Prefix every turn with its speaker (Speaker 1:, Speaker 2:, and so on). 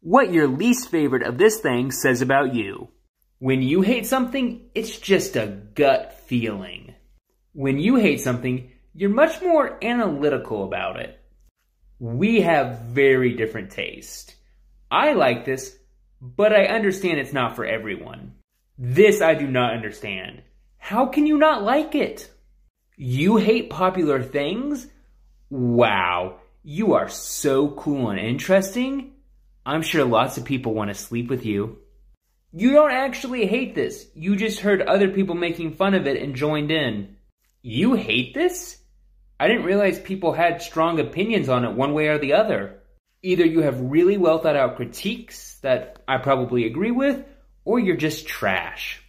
Speaker 1: What your least favorite of this thing says about you. When you hate something, it's just a gut feeling. When you hate something, you're much more analytical about it. We have very different taste. I like this, but I understand it's not for everyone. This I do not understand. How can you not like it? You hate popular things? Wow, you are so cool and interesting. I'm sure lots of people want to sleep with you. You don't actually hate this. You just heard other people making fun of it and joined in. You hate this? I didn't realize people had strong opinions on it one way or the other. Either you have really well thought out critiques that I probably agree with, or you're just trash.